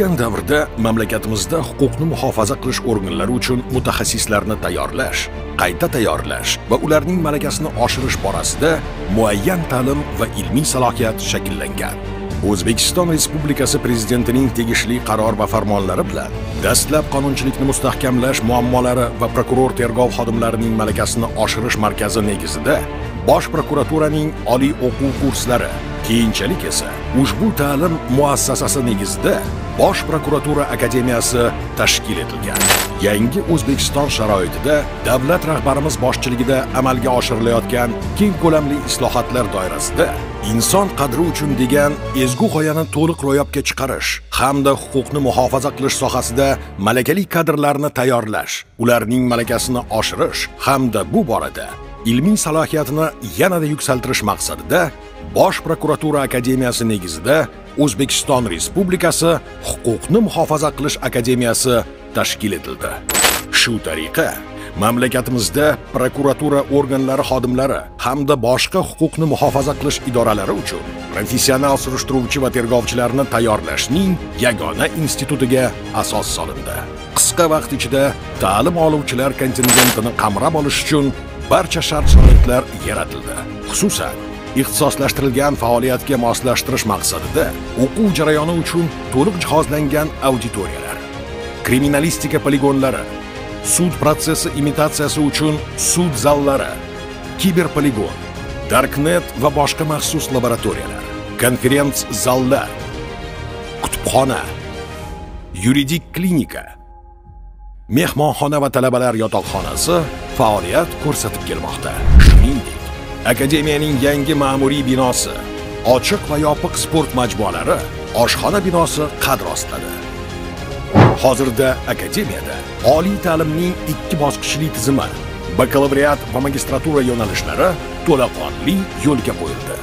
O'tgan davrda mamlakatimizda huquqni muhofaza qilish organlari uchun mutaxassislarni tayyorlash, qayta tayyorlash va ularning malakasini oshirish borasida muayyan ta'lim va ilmiy salohiyat shakllangan. O'zbekiston Respublikasi Prezidentining tegishli qaror va farmonlari bilan dastlab qonunchilikni mustahkamlash muammolari va prokuror tergov xodimlarining malakasini oshirish markazi negizida Bosh prokuraturaning oliy o'quv kurslari, keyinchalik esa ushbu ta'lim muassasasi negizida Bosh prokuratura akademiyasi tashkil etilgan. Yangi O'zbekiston sharoitida davlat rahbarimiz boshchiligida amalga oshirilayotgan keng ko'lamli islohotlar doirasida inson qadri uchun degan ezgu g'oyani to'liq ro'yobga chiqarish hamda huquqni muhofaza qilish sohasida malakali kadrlarni tayyorlash, ularning malakasini oshirish hamda bu borada ilmiy salohiyatini yanada yuksaltirish maqsadida Bosh prokuratura akademiyasi negizida O'zbekiston Respublikasi Huquqni muhofaza qilish akademiyasi tashkil etildi. Shu tariqa mamlakatimizda prokuratura organlari xodimlari hamda boshqa huquqni muhofaza qilish idoralari uchun professional surishtiruvchi va tergovchilarni tayyorlashning yagona institutiga asos solindi. Qisqa vaqt ichida ta'lim oluvchilar kontingentini qamrab olish uchun barcha shart-sharoitlar yaratildi. Xususan, ixtisoslashtirilgan faoliyatga moslashtirish maqsadida o'quv jarayoni uchun to'liq jihozlangan auditoriyalar, kriminalistika poligonlari, sud protsessi imitatsiyasi uchun sud zallari, kiberpoligon, darknet va boshqa maxsus laboratoriyalar, konferens zallar, kutubxona, yuridik klinika, mehmonxona va talabalar yotoqxonasi faoliyat ko'rsatib kelmoqda. Shuningdek, akademiyaning yangi ma'muriy binosi, ochiq va yopiq sport majmualari, oshxona binosi qad rostladi. Hozirda akademiyada oliy ta'limning 2 bosqichli tizimi, bakalavriat va magistratura yo'nalishlari to'laqonli yo'lga qo'yildi.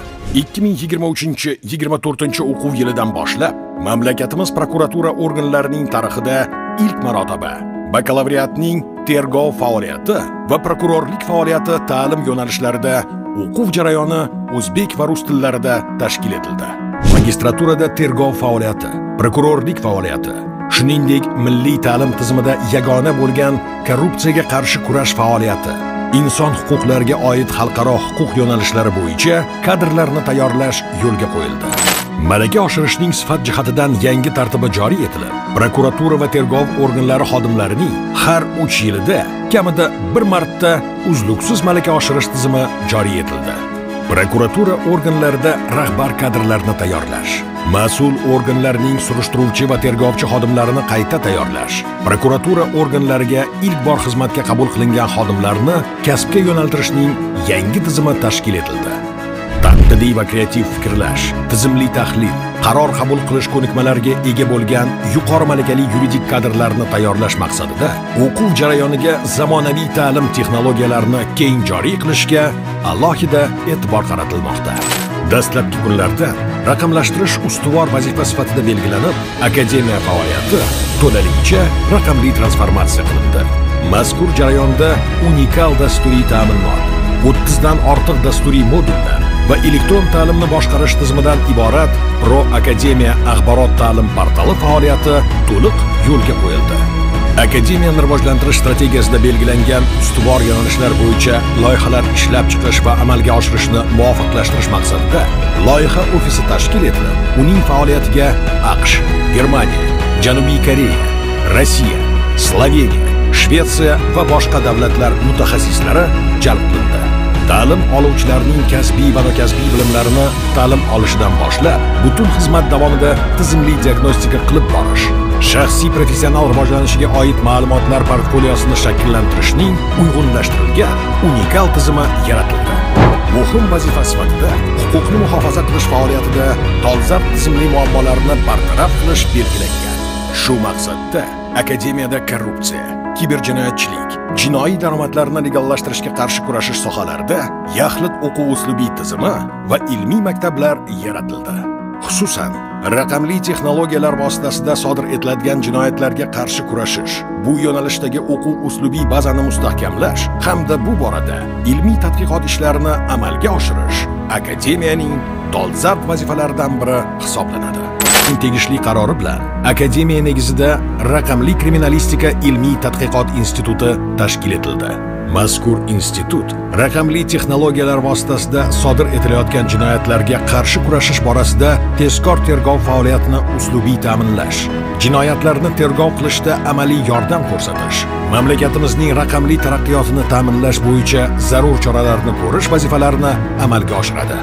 2023-24 o'quv yilidan boshlab mamlakatimiz prokuratura organlarining tarixida ilk marotaba bakalavriatning tergov faoliyati va prokurorlik faoliyati ta'lim yo'nalishlarida o'quv jarayoni o'zbek va rus tillarida tashkil etildi. Magistraturada tergov faoliyati, prokurorlik faoliyati, shuningdek milliy ta'lim tizimida yagona bo'lgan korrupsiyaga qarshi kurash faoliyati, inson huquqlariga oid xalqaro huquq yo'nalishlari bo'yicha kadrlarni tayyorlash yo'lga qo'yildi. Malaka oshirishning sifat jihatidan yangi tartibi joriy etilib, prokuratura va tergov organlari xodimlarining har 3 yilida kamida 1 marta uzluksiz malaka oshirish tizimi joriy etildi. Prokuratura organlarida rahbar kadrlarni tayyorlash, mas'ul organlarning surishtiruvchi va tergovchi xodimlarini qayta tayyorlash, prokuratura organlariga ilk bor xizmatga qabul qilingan xodimlarni kasbga yo'naltirishning yangi tizimi tashkil etildi. Tanqidiy va kreativ fikrlash, tizimli tahlil, qaror qabul qilish ko'nikmalariga ega bo'lgan yuqori malakali yuridik kadrlarni tayyorlash maqsadida o'quv jarayoniga zamonaviy ta'lim texnologiyalarini keng joriy qilishga alohida e'tibor qaratilmoqda. Dastlabki kunlarda raqamlashtirish ustuvor vazifa sifatida belgilanib, akademiya faoliyati to'laligicha raqamli transformatsiya qilindi. Mazkur jarayonda unikal dasturiy ta'minot, 30 dan ortiq dasturiy modullar va elektron ta'limni boshqarish tizimidan iborat Pro Akademiya axborot ta'lim portali faoliyati to'liq yo'lga qo'yildi. Akademiyani rivojlantirish strategiyasida belgilangan ustuvor yo'nalishlar bo'yicha loyihalar ishlab chiqish va amalga oshirishni muvofiqlashtirish maqsadida loyiha ofisi tashkil etilib, uning faoliyatiga AQSh, Germaniya, Janubiy Koreya, Rossiya, Sloveniya, Shvetsiya va boshqa davlatlar mutaxassislari jalb qilindi. Ta'lim oluvchilarning kasbiy va nokasbiy bilimlarini ta'lim olishidan boshlab, butun xizmat davomida tizimli diagnostika qilib borish, shaxsiy professional rivojlanishiga oid ma'lumotlar portfoliyosini shakllantirishning uyg'unlashtirilgan unikal tizimi yaratildi. Muhim vazifa sifatida huquqni muhofaza qilish faoliyatida dolzarb tizimli muammolarni bartaraf qilish belgilangan. Shu maqsadda akademiyada korrupsiya, kiberjinoyatchilik, jinoiy daromadlarni legallashtirishga qarshi kurashish sohalarida yaxlit o'quv uslubiy tizimi va ilmiy maktablar yaratildi. Xususan, raqamli texnologiyalar vositasida sodir etiladigan jinoyatlarga qarshi kurashish, bu yo'nalishdagi o'quv uslubiy bazani mustahkamlash hamda bu borada ilmiy tadqiqot ishlarini amalga oshirish akademiyaning dolzarb vazifalaridan biri hisoblanadi. prezidentning tegishli qarori bilan akademiya negizida Raqamli kriminalistika ilmiy tadqiqot instituti tashkil etildi. Mazkur institut raqamli texnologiyalar vositasida sodir etilayotgan jinoyatlarga qarshi kurashish borasida tezkor tergov faoliyatini uslubiy ta'minlash, jinoyatlarni tergov qilishda amaliy yordam ko'rsatish, mamlakatimizning raqamli taraqqiyotini ta'minlash bo'yicha zarur choralarni ko'rish vazifalarini amalga oshiradi.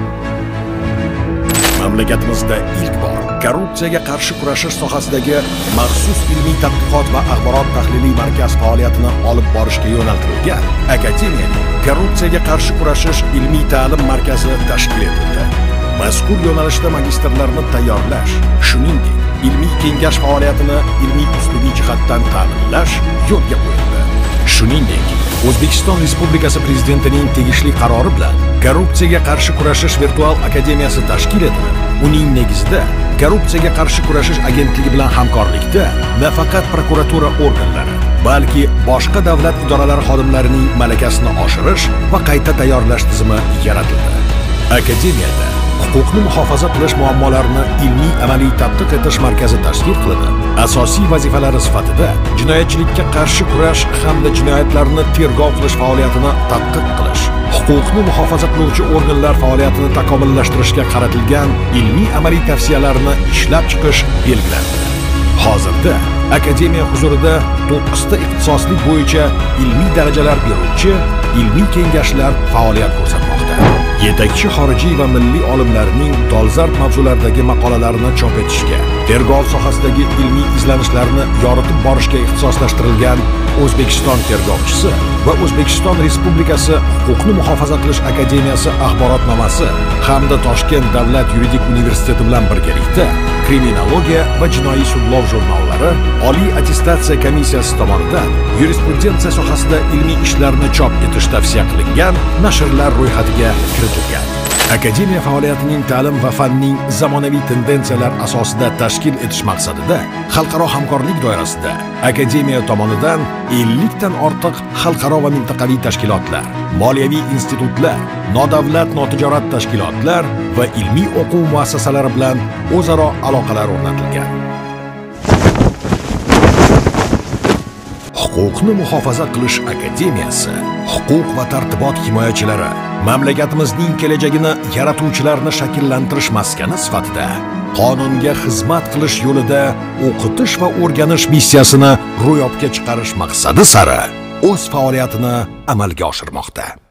Mamlakatimizda ilk bor korrupsiyaga qarshi kurashish sohasidagi maxsus ilmiy tadqiqot va axborot tahliliy markaz faoliyatini olib borishga yo'naltirilgan akademiyaning korrupsiyaga qarshi kurashish ilmiy ta'lim markazi tashkil etildi. Mazkur yo'nalishda magistrlarni tayyorlash, shuningdek, ilmiy kengash faoliyatini ilmiy uslubiy jihatdan ta'minlash yo'lga qo'yildi. Shuningdek, O'zbekiston Respublikasi Prezidentining tegishli qarori bilan korrupsiyaga qarshi kurashish virtual akademiyasi tashkil etilib, uning negizida korrupsiyaga qarshi kurashish agentligi bilan hamkorlikda nafaqat prokuratura organlari, balki boshqa davlat idoralari xodimlarining malakasini oshirish va qayta tayyorlash tizimi yaratildi. Akademiyada huquqni muhofaza qilish muammolarini ilmiy amaliy tadqiq etish markazi tashkil qilinib, asosiy vazifalari sifatida jinoyatchilikka qarshi kurash hamda jinoyatlarni tergov qilish faoliyatini tadqiq qilish, huquqni muhofaza qiluvchi organlar faoliyatini takomillashtirishga qaratilgan ilmiy amaliy tavsiyalarni ishlab chiqish belgilandi. Hozirda akademiya huzurida 9 ta ixtisoslik bo'yicha ilmiy darajalar beruvchi ilmiy kengashlar faoliyat ko'rsatmoqda. Yetakchi xorijiy va milliy olimlarning dolzarb mavzulardagi maqolalarini chop etishga, tergov sohasidagi ilmiy izlanishlarni yoritib borishga ixtisoslashtirilgan O'zbekiston tergovchisi va O'zbekiston Respublikasi Huquqni muhofaza qilish akademiyasi axborotnomasi hamda Toshkent davlat yuridik universiteti bilan birgalikda Kriminologiya va jinoiy sudlov jurnallari Oliy attestatsiya komissiyasi tomonidan yurisprudensiya sohasida ilmiy ishlarni chop etish tavsiya qilingan nashrlar ro'yxatiga kiritilgan. Akademiya faoliyatining ta'lim va fanning zamonaviy tendensiyalar asosida tashkil etish maqsadida xalqaro hamkorlik doirasida akademiya tomonidan 50 dan ortiq xalqaro va mintaqaviy tashkilotlar, moliyaviy institutlar, nodavlat notijorat tashkilotlar va ilmiy o'quv muassasalari bilan o'zaro aloqalar o'rnatilgan. Huquqni muhofaza qilish akademiyasi huquq va tartibot himoyachilari mamlakatimizning kelajagini yaratuvchilarni shakllantirish maskani sifatida qonunga xizmat qilish yo'lida o'qitish va o'rganish missiyasini ro'yobga chiqarish maqsadi sari o'z faoliyatini amalga oshirmoqda.